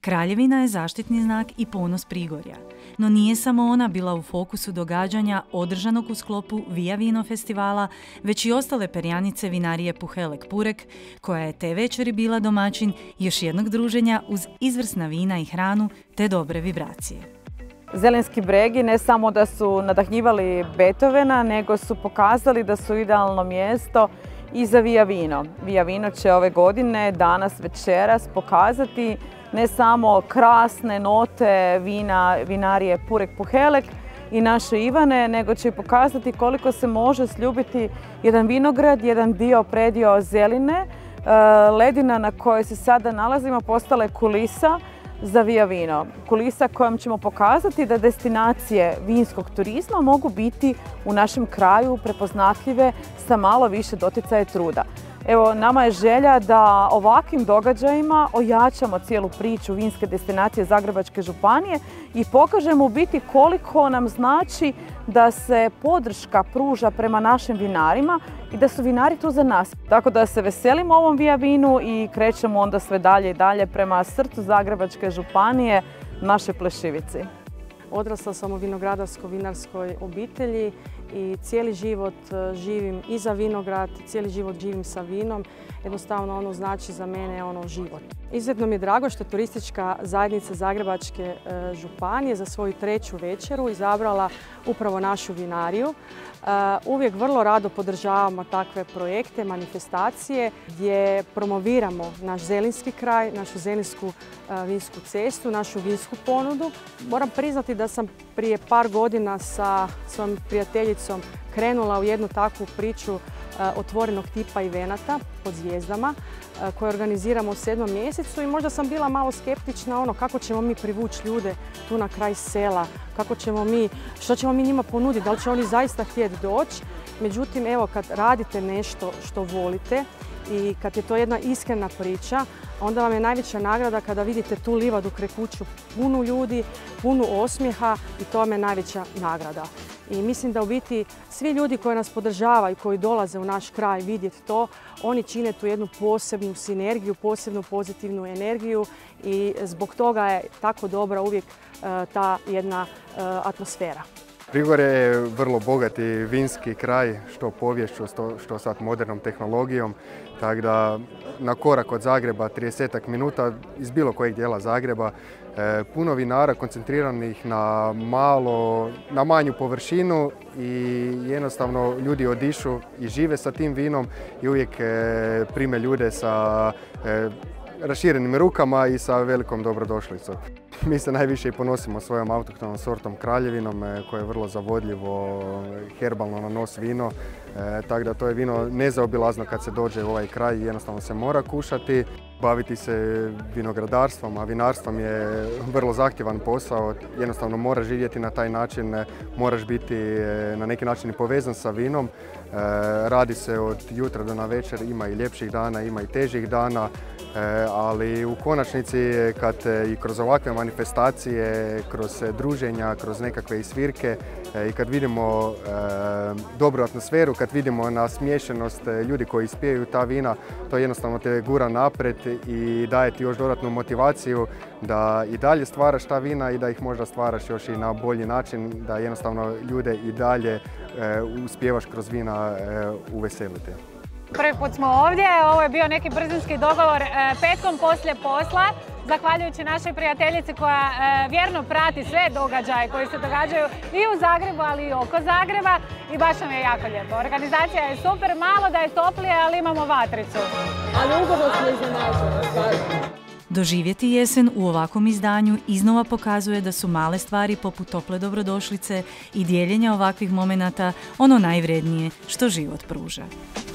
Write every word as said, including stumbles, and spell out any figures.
Kraljevina je zaštitni znak i ponos Prigorja. No nije samo ona bila u fokusu događanja održanog u sklopu Via Vino festivala, već i ostale perjanice vinarije Puhelek Purek, koja je te večeri bila domaćin još jednog druženja uz izvrsna vina i hranu te dobre vibracije. Zelinski bregi ne samo da su nadahnjivali Beethovena, nego su pokazali da su idealno mjesto i za Via Vino. Via Vino će ove godine, danas, večeras, pokazati ne samo krasne note vina vinarije Purek Puhelek i naše Ivane, nego će pokazati koliko se može sljubiti jedan vinograd, jedan dio, predio Zeline. Ledina na kojoj se sada nalazimo postala je kulisa za Via Vino. Kulisa kojom ćemo pokazati da destinacije vinskog turizma mogu biti u našem kraju prepoznatljive sa malo više doticaja i truda. Evo, nama je želja da ovakvim događajima ojačamo cijelu priču vinske destinacije Zagrebačke županije i pokažemo u biti koliko nam znači da se podrška pruža prema našim vinarima i da su vinari tu za nas. Tako da se veselimo ovom Via Vinu i krećemo onda sve dalje i dalje prema srcu Zagrebačke županije, naše Plešivici. Odrasla sam u vinogradarsko-vinarskoj obitelji i cijeli život živim i za vinograd, cijeli život živim sa vinom. Jednostavno ono znači za mene ono život. Izuzetno mi je drago što je turistička zajednica Zagrebačke županije za svoju treću večeru izabrala upravo našu vinariju. Uvijek vrlo rado podržavamo takve projekte, manifestacije gdje promoviramo naš zelinski kraj, našu zelinsku vinsku cestu, našu vinsku ponudu. Moram priznati da sam prije par godina sa svojom prijateljicom krenula u jednu takvu priču otvorenog tipa evenata pod zvijezdama koje organiziramo u sedmom mjesecu i možda sam bila malo skeptična ono kako ćemo mi privući ljude tu na kraj sela, kako ćemo mi, što ćemo mi njima ponuditi, da li će oni zaista htjeti doći. Međutim, evo kad radite nešto što volite i kad je to jedna iskrena priča, onda vam je najveća nagrada kada vidite tu livadu kraj kuću punu ljudi, punu osmijeha i to vam je najveća nagrada. I mislim da u biti svi ljudi koji nas podržavaju, koji dolaze u naš kraj vidjeti to, oni čine tu jednu posebnu sinergiju, posebnu pozitivnu energiju i zbog toga je tako dobra uvijek ta jedna atmosfera. Prigorje je vrlo bogati vinski kraj, što poviješću, što sad modernom tehnologijom. Tako da na korak od Zagreba, tridesetak minuta iz bilo kojeg dijela Zagreba, puno vinara koncentriranih na, malo, na manju površinu i jednostavno ljudi odišu i žive sa tim vinom i uvijek prime ljude sa raširenim rukama i sa velikom dobrodošlicom. Mi se najviše i ponosimo svojom autohtonom sortom kraljevinom koje je vrlo zavodljivo, herbalno na nos vino. E, tako da to je vino nezaobilazno kad se dođe u ovaj kraj i jednostavno se mora kušati. Baviti se vinogradarstvom, a vinarstvom je vrlo zahtjevan posao. Jednostavno moraš živjeti na taj način, moraš biti na neki način povezan sa vinom. E, radi se od jutra do navečer, ima i ljepših dana, ima i težih dana. E, ali u konačnici kad i kroz ovakve manifestacije, kroz druženja, kroz nekakve svirke e, i kad vidimo e, dobru atmosferu, kad vidimo nasmiješenost ljudi koji ispijaju ta vina, to jednostavno te gura naprijed i daje ti još dodatnu motivaciju da i dalje stvaraš ta vina i da ih možda stvaraš još i na bolji način, da jednostavno ljude i dalje e, uspijevaš kroz vina e, uveseliti. Prvi put smo ovdje, ovo je bio neki brzinski dogovor petkom poslije posla, zahvaljujući našoj prijateljici koja vjerno prati sve događaje koji se događaju i u Zagrebu, ali i oko Zagreba i baš nam je jako lijepo. Organizacija je super, malo da je toplije, ali imamo vatricu. Ali ugodno smo iznenađeni. Doživjeti jesen u ovakvom izdanju iznova pokazuje da su male stvari poput tople dobrodošlice i dijeljenja ovakvih momenata ono najvrednije što život pruža.